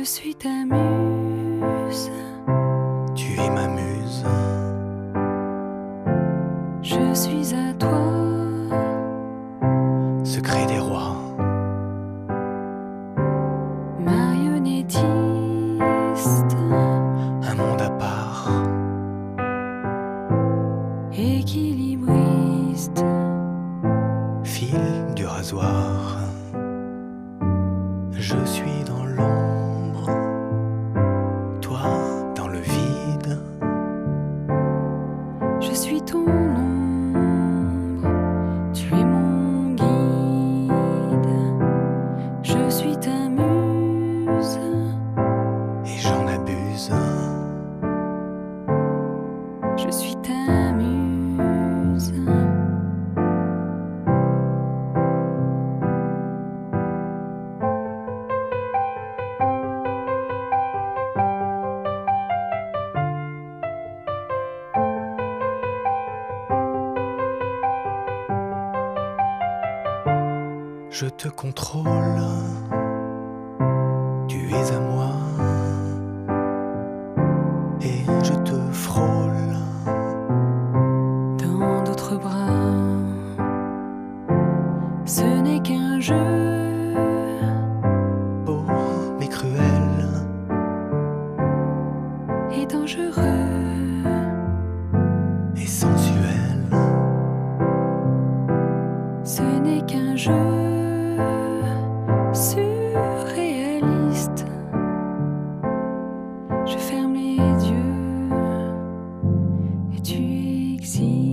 suis ta muse, Tu es ma muse, je suis à toi, secret des rois. marionnettiste, Un monde à part, équilibriste, fil du rasoir. Je suis dans l'ombre, toi dans le vide. je suis ton ombre, tu es mon guide, je suis ta muse, Et j'en abuse. je suis ta muse. Je te contrôle, tu es à moi, et je te frôle. Dans d'autres bras, ce n'est qu'un jeu, Beau mais cruel, et dangereux, et sensuel. ce n'est qu'un jeu surréaliste. Je ferme les yeux et tu existes.